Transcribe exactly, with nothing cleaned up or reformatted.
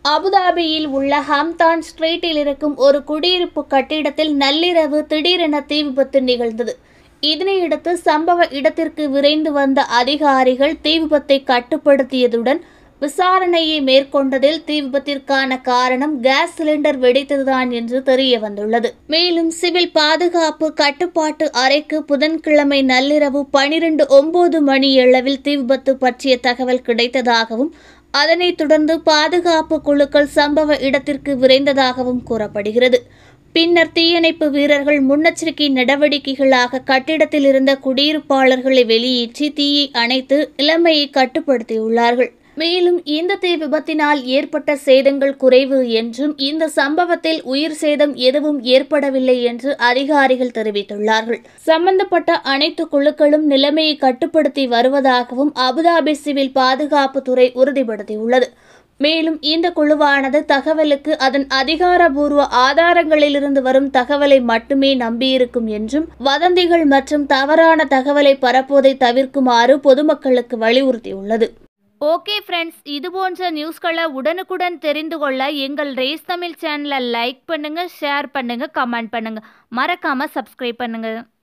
அபுதாபியில் உள்ள ஹம்தான் ஸ்ட்ரீட்டில் இருக்கும் ஒரு குடியிருப்பு கட்டிடத்தில் நள்ளிரவு திடீரென தீ விபத்து நிகழ்ந்தது. இதனையடுத்து சம்பவ இடத்திற்கு விரைந்து வந்த அதிகாரிகள் தீ விபத்தை கட்டுப்படுத்தியதுடன் விசாரணையை மேற்கொண்டதில் தீ விபத்திற்கான காரணம் கேஸ் சிலிண்டர் வெடித்ததுதான் என்று தெரிய வந்துள்ளது. மேலும் சிவில் பாதுகாப்பு கட்டுப்பாட்டு அறைக்கு புதன்கிழமை நள்ளிரவு பனிரெண்டு ஒன்பது மணியளவில் தீ விபத்து பற்றிய தகவல் கிடைத்ததாகவும் அதனைத் தொடர்ந்து பாதுகாப்பு குழுக்கள் சம்பவ இடத்திற்கு விரைந்ததாகவும் கூறப்படுகிறது. பின்னர் தீயணைப்பு வீரர்கள் முன்னெச்சரிக்கை நடவடிக்கைகளாக கட்டிடத்தில் இருந்த குடியிருப்பாளர்களை வெளியேற்றி தீயை அணைத்து நிலைமையை கட்டுப்படுத்தியுள்ளார்கள். மேலும் இந்த தீ விபத்தினால் ஏற்பட்ட சேதங்கள் குறைவு என்றும் இந்த சம்பவத்தில் உயிர் சேதம் எதுவும் ஏற்படவில்லை என்று அதிகாரிகள் தெரிவித்துள்ளார்கள். சம்பந்தப்பட்ட அனைத்து குழுக்களும் நிலைமையை கட்டுப்படுத்தி வருவதாகவும் அபுதாபி சிவில் பாதுகாப்பு துறை உறுதிப்படுத்தியுள்ளது. மேலும் இந்த குழுவானது தகவலுக்கு அதன் அதிகாரபூர்வ ஆதாரங்களிலிருந்து வரும் தகவலை மட்டுமே நம்பியிருக்கும் என்றும் வதந்திகள் மற்றும் தவறான தகவலை பரப்புவதை தவிர்க்குமாறு பொதுமக்களுக்கு வலியுறுத்தியுள்ளது. ஓகே ஃப்ரெண்ட்ஸ், இது போன்ற நியூஸ்களை உடனுக்குடன் தெரிந்து கொள்ள எங்கள் ரேஸ் தமிழ் சேனலை லைக் பண்ணுங்க, ஷேர் பண்ணுங்க, கமெண்ட் பண்ணுங்க, மறக்காம சப்ஸ்கிரைப் பண்ணுங்க.